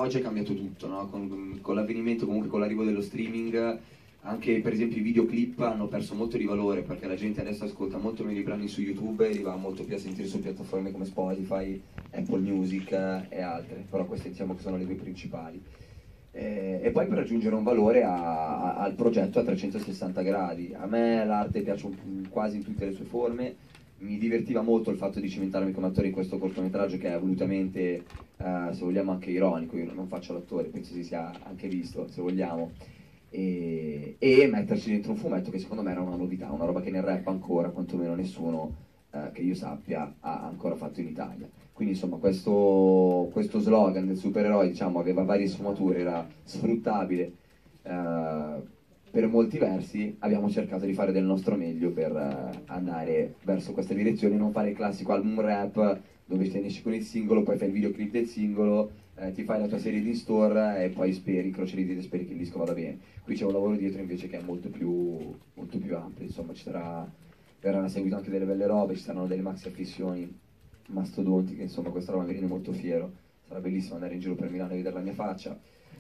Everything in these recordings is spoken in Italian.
Oggi è cambiato tutto, no? Con l'avvenimento, comunque con l'arrivo dello streaming, anche per esempio i videoclip hanno perso molto di valore perché la gente adesso ascolta molto meno i brani su YouTube e li va molto più a sentire su piattaforme come Spotify, Apple Music e altre, però queste diciamo che sono le due principali. E poi per aggiungere un valore al progetto a 360 gradi. A me l'arte piace quasi in tutte le sue forme, mi divertiva molto il fatto di cimentarmi come attore in questo cortometraggio che è volutamente, se vogliamo, anche ironico. Io non faccio l'attore, penso si sia anche visto, se vogliamo, e metterci dentro un fumetto che secondo me era una novità, una roba che nel rap ancora, quantomeno nessuno che io sappia, ha ancora fatto in Italia. Quindi insomma questo slogan del supereroe, diciamo, aveva varie sfumature, era sfruttabile per molti versi. Abbiamo cercato di fare del nostro meglio per andare verso questa direzione, non fare il classico album rap dove ti esci con il singolo, poi fai il videoclip del singolo, ti fai la tua serie di store e poi speri, incroci le dita e speri che il disco vada bene. Qui c'è un lavoro dietro invece che è molto più ampio, insomma verranno seguite anche delle belle robe, ci saranno delle maxi affissioni mastodontiche, insomma questa roba mi rende molto fiero, sarà bellissimo andare in giro per Milano e vedere la mia faccia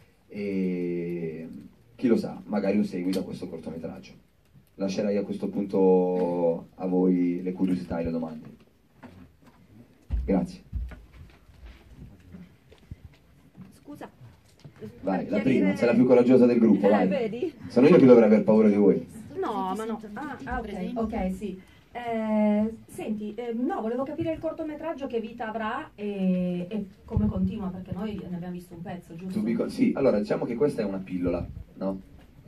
e chi lo sa, magari un seguito a questo cortometraggio. Lascerei a questo punto a voi le curiosità e le domande. Grazie. Scusa. Vai, la prima, sei la più coraggiosa del gruppo, vai. Vedi? Sono io che dovrei aver paura di voi. No, ma no. Ok, sì. Senti, no, volevo capire il cortometraggio che vita avrà e come continua, perché noi ne abbiamo visto un pezzo, giusto? Sì, allora diciamo che questa è una pillola, no?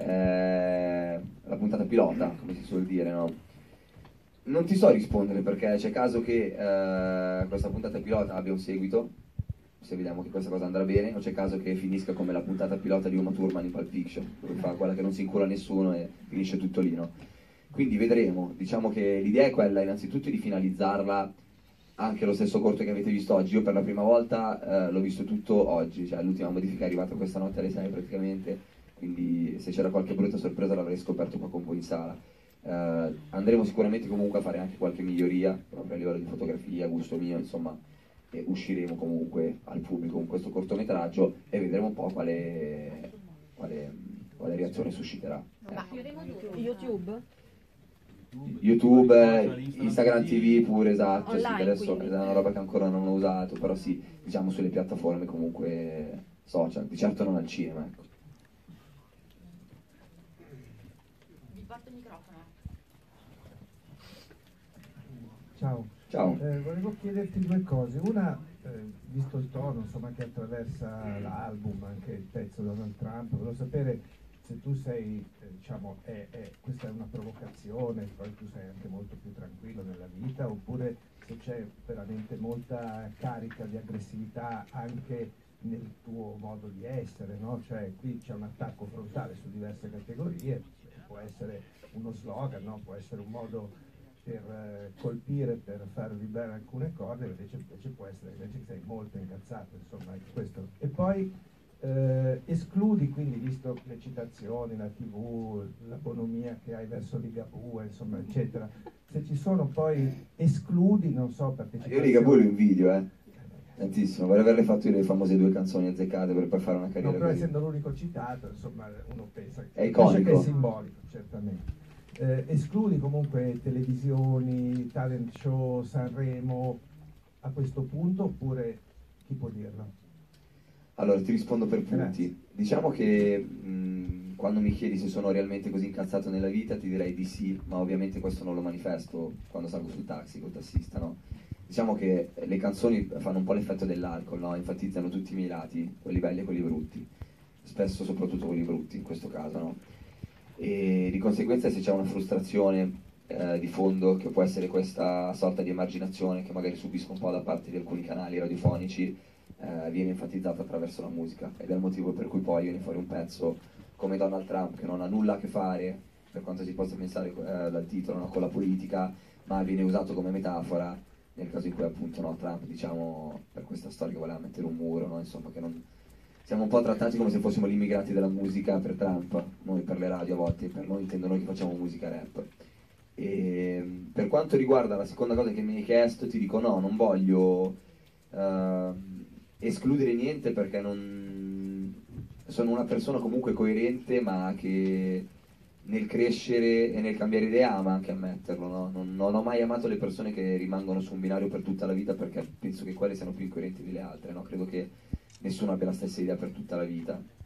La puntata pilota, come si suol dire, no? Non ti so rispondere perché c'è caso che questa puntata pilota abbia un seguito, se vediamo che questa cosa andrà bene, o c'è caso che finisca come la puntata pilota di Uma Thurman in Pulp Fiction, dove fa quella che non si incula nessuno e finisce tutto lì, no? Quindi vedremo, diciamo che l'idea è quella innanzitutto di finalizzarla anche lo stesso corto che avete visto oggi. Io per la prima volta l'ho visto tutto oggi, cioè l'ultima modifica è arrivata questa notte alle 6 praticamente, quindi se c'era qualche brutta sorpresa l'avrei scoperto qua con voi in sala. Andremo sicuramente comunque a fare anche qualche miglioria, proprio a livello di fotografia, gusto mio, insomma, e usciremo comunque al pubblico con questo cortometraggio e vedremo un po' quale reazione susciterà. YouTube, Instagram TV pure, esatto, sì, adesso è una roba che ancora non ho usato, però sì, diciamo sulle piattaforme comunque social, di certo non al cinema, ecco. Vi porto il microfono. Ciao. Ciao. Volevo chiederti due cose. Una, visto il tono insomma, che attraversa l'album, anche il pezzo Donald Trump, volevo sapere se tu sei, diciamo, questa è una provocazione, poi tu sei anche molto più tranquillo nella vita, oppure se c'è veramente molta carica di aggressività anche nel tuo modo di essere, no? Cioè qui c'è un attacco frontale su diverse categorie, può essere uno slogan, no? Può essere un modo per colpire, per far vibrare alcune corde, invece può essere invece che sei molto incazzato, insomma, questo. E poi escludi quindi, visto le citazioni, la TV, la bonomia che hai verso Ligabue, insomma, eccetera, se ci sono poi escludi, non so, partecipazioni. Io Ligabue lo invidio, tantissimo, vorrei averle fatto io le famose 2 canzoni azzeccate per poi fare una carriera. No, però così. essendo l'unico citato, insomma, uno pensa è iconico. Che è simbolico, certamente. Escludi comunque televisioni, talent show, Sanremo a questo punto, oppure chi può dirlo? Allora, ti rispondo per punti. Grazie. Diciamo che quando mi chiedi se sono realmente così incazzato nella vita ti direi di sì, ma ovviamente questo non lo manifesto quando salgo sul taxi col tassista, no? Diciamo che le canzoni fanno un po' l'effetto dell'alcol, no? Enfatizzano tutti i miei lati, quelli belli e quelli brutti, spesso soprattutto quelli brutti in questo caso, no? E di conseguenza se c'è una frustrazione di fondo, che può essere questa sorta di emarginazione che magari subisco un po' da parte di alcuni canali radiofonici, viene enfatizzata attraverso la musica, ed è il motivo per cui poi viene fuori un pezzo come Donald Trump, che non ha nulla a che fare, per quanto si possa pensare dal titolo, no, con la politica, ma viene usato come metafora nel caso in cui appunto, no, Trump, diciamo, per questa storia che voleva mettere un muro, no, insomma, che non... Siamo un po' trattati come se fossimo gli immigrati della musica per Trump, noi per le radio a volte, per noi intendo noi che facciamo musica rap. E per quanto riguarda la seconda cosa che mi hai chiesto, ti dico no, non voglio escludere niente perché non sono una persona comunque coerente, ma che nel crescere e nel cambiare idea ama anche ammetterlo, no? Non ho mai amato le persone che rimangono su un binario per tutta la vita, perché penso che quelle siano più incoerenti delle altre, no? Credo che nessuno abbia la stessa idea per tutta la vita.